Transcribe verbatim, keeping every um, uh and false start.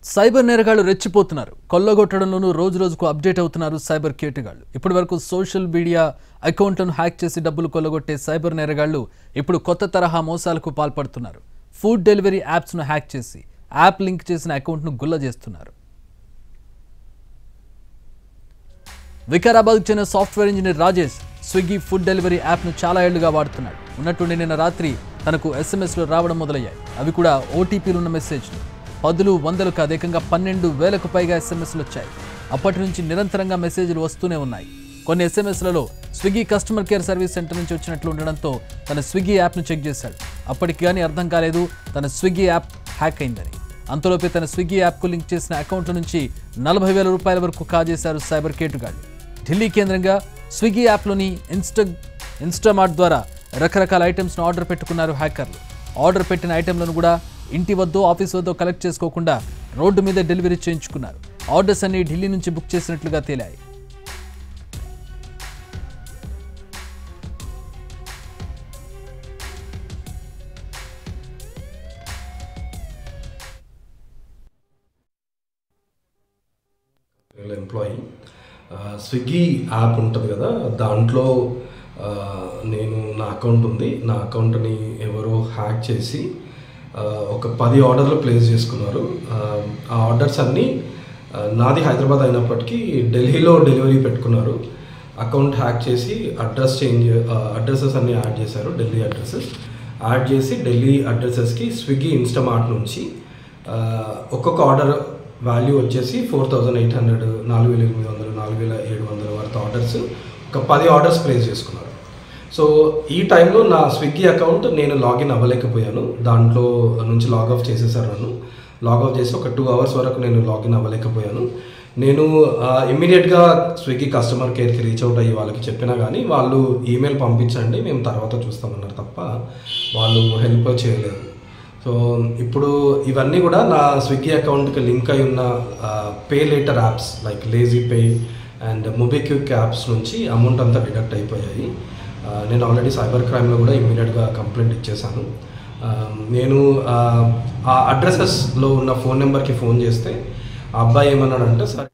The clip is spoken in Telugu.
సైబర్ నేరగాళ్లు రెచ్చిపోతున్నారు. కొల్లగొట్టడంలోనూ రోజు రోజుకు అప్డేట్ అవుతున్నారు సైబర్ కేటగాళ్లు. ఇప్పటివరకు సోషల్ మీడియా అకౌంట్లను హ్యాక్ చేసి డబ్బులు కొల్లగొట్టే సైబర్ నేరగాళ్లు ఇప్పుడు కొత్త తరహా మోసాలకు పాల్పడుతున్నారు. ఫుడ్ డెలివరీ యాప్స్ను హ్యాక్ చేసి యాప్ లింక్ చేసిన అకౌంట్ను గుల్ల చేస్తున్నారు. వికారాబాద్కు చెందిన software engineer Rajesh Swiggy food delivery యాప్ను చాలా ఏళ్లుగా వాడుతున్నాడు. ఉన్నట్టుండి నిన్న రాత్రి తనకు ఎస్ఎంఎస్లు రావడం మొదలయ్యాయి. అవి కూడా ఓటీపీలున్న మెసేజ్లు. పదులు వందలు కాదు, ఏకంగా పన్నెండు వేలకు పైగా ఎస్ఎంఎస్లు వచ్చాయి. అప్పటి నుంచి నిరంతరంగా మెసేజ్లు వస్తూనే ఉన్నాయి. కొన్ని ఎస్ఎంఎస్లలో Swiggy customer care service centre నుంచి వచ్చినట్లు ఉండడంతో తన స్విగ్గీ యాప్ను చెక్ చేశాడు. అప్పటికి కానీ అర్థం కాలేదు తన స్విగ్గీ యాప్ హ్యాక్ అయిందని. అంతలోపే తన స్విగ్గీ యాప్కు లింక్ చేసిన అకౌంట్ల నుంచి నలభై వేల రూపాయల వరకు కాజేశారు సైబర్ కేటుగాళ్లు. ఢిల్లీ కేంద్రంగా స్విగ్గీ యాప్లోని ఇన్స్టా ఇన్స్టామార్ట్ ద్వారా రకరకాల ఐటమ్స్ను ఆర్డర్ పెట్టుకున్నారు హ్యాకర్లు. ఆర్డర్ పెట్టిన ఐటెంలను కూడా ఇంటి వద్దో ఆఫీస్ వద్దో కలెక్ట్ చేసుకోకుండా రోడ్డు మీద డెలివరీ చేయించుకున్నారు. ఆర్డర్స్ అన్ని ఢిల్లీ నుంచి బుక్ చేసినట్లుగా తేలాయి. ఎంప్లాయీ స్విగ్గీ యాప్ ఉంటుంది కదా, దాంట్లో నేను నా అకౌంట్ ఉంది. నా అకౌంట్ని ఎవరో హ్యాక్ చేసి ఒక పది ఆర్డర్లు ప్లేస్ చేసుకున్నారు. ఆ ఆర్డర్స్ అన్నీ నాది హైదరాబాద్ అయినప్పటికీ ఢిల్లీలో డెలివరీ పెట్టుకున్నారు. అకౌంట్ హ్యాక్ చేసి అడ్రస్ చేంజ్ అడ్రసెస్ అన్నీ యాడ్ చేశారు. ఢిల్లీ అడ్రసెస్ యాడ్ చేసి ఢిల్లీ అడ్రసెస్కి స్విగ్గీ ఇన్స్టామార్ట్ నుంచి ఒక్కొక్క ఆర్డర్ వాల్యూ వచ్చేసి ఫోర్ థౌజండ్ ఎయిట్ హండ్రెడ్ నాలుగు వేల ఎనిమిది వందలు నాలుగు వేల ఏడు వందల వరకు ఆర్డర్స్ ఒక పది ఆర్డర్స్ ప్లేస్ చేసుకున్నారు. సో ఈ టైంలో నా స్విగ్గీ అకౌంట్ నేను లాగిన్ అవ్వలేకపోయాను. దాంట్లో నుంచి లాగ్ ఆఫ్ చేసేసారు. నన్ను లాగ్ ఆఫ్ చేసి ఒక టూ అవర్స్ వరకు నేను లాగిన్ అవ్వలేకపోయాను. నేను ఇమ్మీడియట్గా స్విగ్గీ కస్టమర్ కేర్కి రీచ్ అవుట్ అయ్యి వాళ్ళకి చెప్పినా కానీ వాళ్ళు ఈమెయిల్ పంపించండి మేము తర్వాత చూస్తామన్నారు తప్ప వాళ్ళు హెల్ప్ చేయలేదు. సో ఇప్పుడు ఇవన్నీ కూడా నా స్విగ్గీ అకౌంట్కి లింక్ అయి ఉన్న pay later apps like LazyPay and MobiKwik apps నుంచి అమౌంట్ అంతా డిడక్ట్ అయిపోయాయి. నేను ఆల్రెడీ సైబర్ క్రైమ్లో కూడా ఇమ్మీడియట్గా కంప్లైంట్ ఇచ్చేసాను. నేను ఆ అడ్రసెస్లో ఉన్న ఫోన్ నెంబర్కి ఫోన్ చేస్తే ఆ అబ్బాయి ఏమన్నాడంటే, సార్